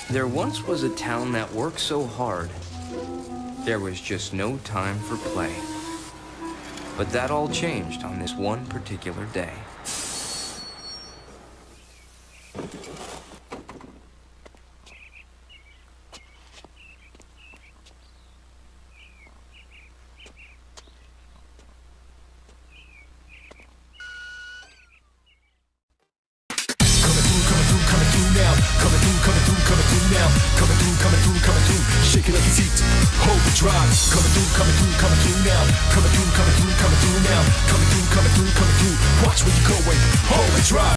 There once was a town that worked so hard, there was just no time for play. But that all changed on this one particular day. Shake it like it's heat, hold the drive. Coming through now. Coming through now. Coming through now. Coming through. Watch where you're going, hold the drive.